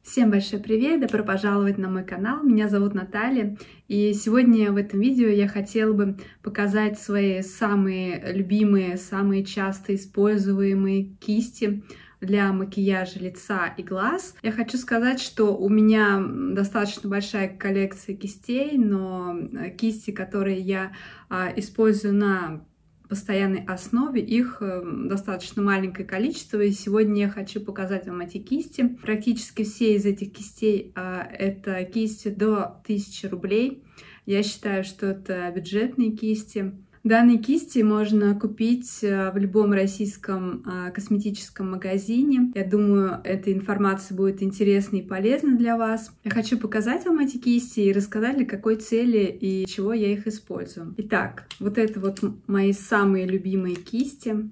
Всем большой привет! Добро пожаловать на мой канал. Меня зовут Наталья. И сегодня в этом видео я хотела бы показать свои самые любимые, самые часто используемые кисти для макияжа лица и глаз. Я хочу сказать, что у меня достаточно большая коллекция кистей, но кисти, которые я использую на постоянной основе, их достаточно маленькое количество, и сегодня я хочу показать вам эти кисти. Практически все из этих кистей это кисти до 1000 рублей. Я считаю, что это бюджетные кисти. Данные кисти можно купить в любом российском косметическом магазине. Я думаю, эта информация будет интересна и полезна для вас. Я хочу показать вам эти кисти и рассказать, для какой цели и чего я их использую. Итак, вот это вот мои самые любимые кисти.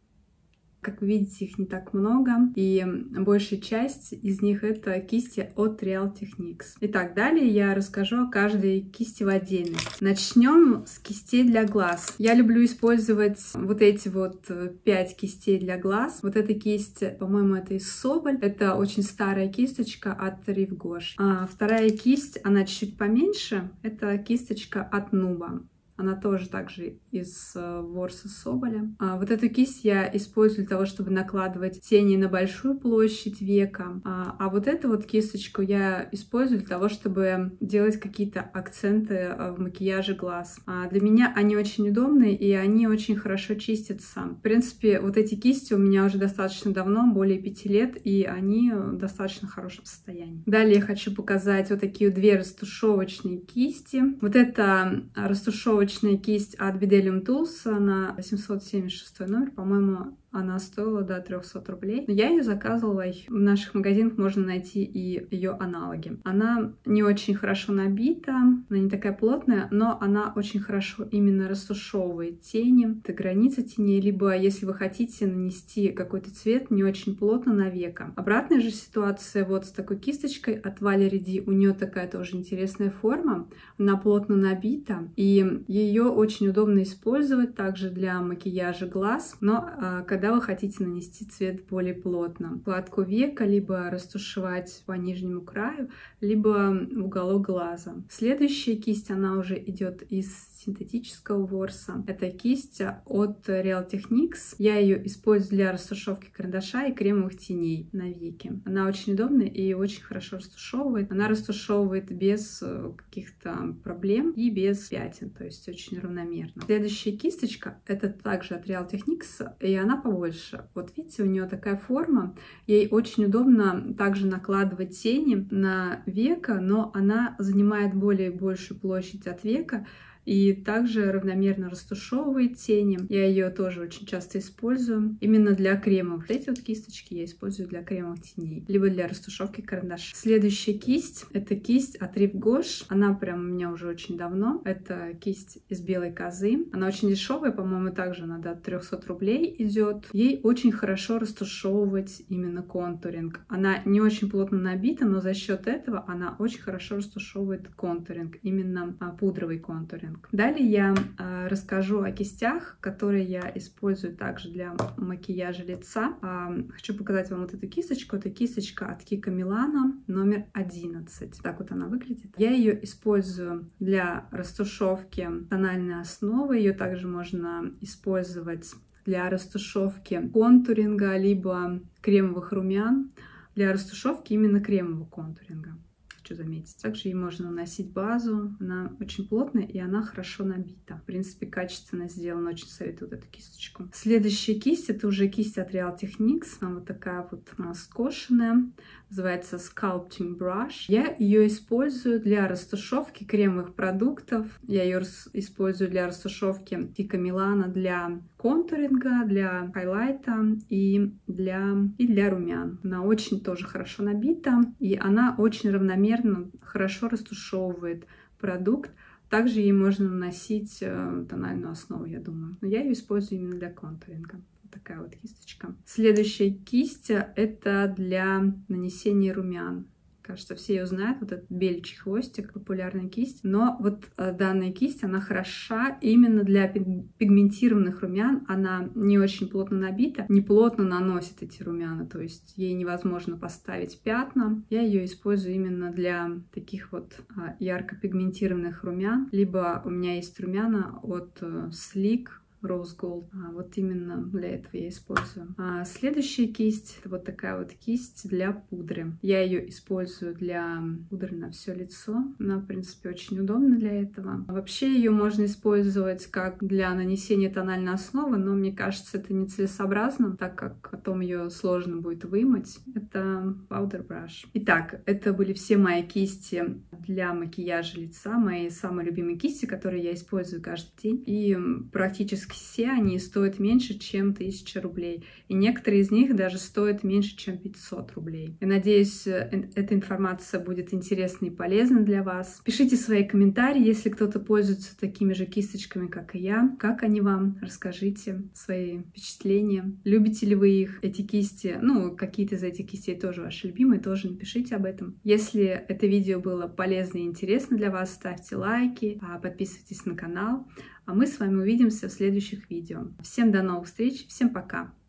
Как вы видите, их не так много, и большая часть из них это кисти от Real Techniques. Итак, далее я расскажу о каждой кисти в отдельности. Начнем с кистей для глаз. Я люблю использовать вот эти вот 5 кистей для глаз. Вот эта кисть, по-моему, это из Соболь. Это очень старая кисточка от Rive Gauche. А вторая кисть, она чуть-чуть поменьше. Это кисточка от Nubo. Она тоже также из ворса Соболя. Вот эту кисть я использую для того, чтобы накладывать тени на большую площадь века. А вот эту вот кисточку я использую для того, чтобы делать какие-то акценты в макияже глаз. Для меня они очень удобные, и они очень хорошо чистятся. В принципе, вот эти кисти у меня уже достаточно давно, более 5 лет, и они в достаточно хорошем состоянии. Далее я хочу показать вот такие две растушевочные кисти. Вот это растушевочная кисть от Bdellium Tools, она 776 номер, по-моему, она стоила до 300 рублей. Но я ее заказывала, в наших магазинах можно найти и ее аналоги. Она не очень хорошо набита, она не такая плотная, но она очень хорошо именно растушевывает тени, это граница теней, либо если вы хотите нанести какой-то цвет не очень плотно на веко. Обратная же ситуация вот с такой кисточкой от Valerie D. У нее такая тоже интересная форма, она плотно набита, и ее очень удобно использовать также для макияжа глаз, но когда вы хотите нанести цвет более плотно. Складку века, либо растушевать по нижнему краю, либо в уголок глаза. Следующая кисть, она уже идет из синтетического ворса. Это кисть от Real Techniques. Я ее использую для растушевки карандаша и кремовых теней на веки. Она очень удобная и очень хорошо растушевывает. Она растушевывает без каких-то проблем и без пятен, то есть очень равномерно. Следующая кисточка, это также от Real Techniques, и она побольше. Вот видите, у нее такая форма. Ей очень удобно также накладывать тени на веко, но она занимает большую площадь от века, и также равномерно растушевывает тени. Я ее тоже очень часто использую именно для кремов. Вот эти вот кисточки я использую для кремовых теней, либо для растушевки карандаша. Следующая кисть, это кисть от Rive Gauche. Она прям у меня уже очень давно. Это кисть из белой козы. Она очень дешевая, по-моему, также она до 300 рублей идет. Ей очень хорошо растушевывать именно контуринг. Она не очень плотно набита, но за счет этого она очень хорошо растушевывает контуринг, именно пудровый контуринг. Далее я расскажу о кистях, которые я использую также для макияжа лица. Хочу показать вам вот эту кисточку. Это кисточка от Kiko Milano номер 11. Так вот она выглядит. Я ее использую для растушевки тональной основы. Ее также можно использовать для растушевки контуринга, либо кремовых румян. Для растушевки именно кремового контуринга. Хочу заметить. Также ей можно наносить базу. Она очень плотная и она хорошо набита. В принципе, качественно сделана. Очень советую вот эту кисточку. Следующая кисть, это уже кисть от Real Techniques. Она вот такая вот скошенная. Называется Sculpting Brush. Я ее использую для растушевки кремовых продуктов. Я ее использую для растушевки Kiko Milano для контуринга, для хайлайта и для румян. Она очень тоже хорошо набита, и она очень равномерно, хорошо растушевывает продукт. Также ей можно наносить тональную основу, я думаю. Но я ее использую именно для контуринга. Вот такая вот кисточка. Следующая кисть — это для нанесения румян. Кажется, все ее знают, вот этот беличий хвостик, популярная кисть. Но вот данная кисть, она хороша именно для пигментированных румян. Она не очень плотно набита, не плотно наносит эти румяна, то есть ей невозможно поставить пятна. Я ее использую именно для таких вот ярко пигментированных румян. Либо у меня есть румяна от Sleek Rose Gold. Вот именно для этого я использую. Следующая кисть, это вот такая вот кисть для пудры. Я ее использую для пудры на все лицо. Она, в принципе, очень удобна для этого. Вообще ее можно использовать как для нанесения тональной основы, но мне кажется, это нецелесообразно, так как потом ее сложно будет вымыть. Это Powder Brush. Итак, это были все мои кисти для макияжа лица, мои самые любимые кисти, которые я использую каждый день. И практически все они стоят меньше, чем 1000 рублей. И некоторые из них даже стоят меньше, чем 500 рублей. Я надеюсь, эта информация будет интересна и полезна для вас. Пишите свои комментарии, если кто-то пользуется такими же кисточками, как и я. Как они вам? Расскажите свои впечатления. Любите ли вы их, эти кисти? Ну, какие-то из этих кистей тоже ваши любимые, тоже напишите об этом. Если это видео было полезно и интересно для вас, ставьте лайки, подписывайтесь на канал. А мы с вами увидимся в следующих видео. Всем до новых встреч, всем пока!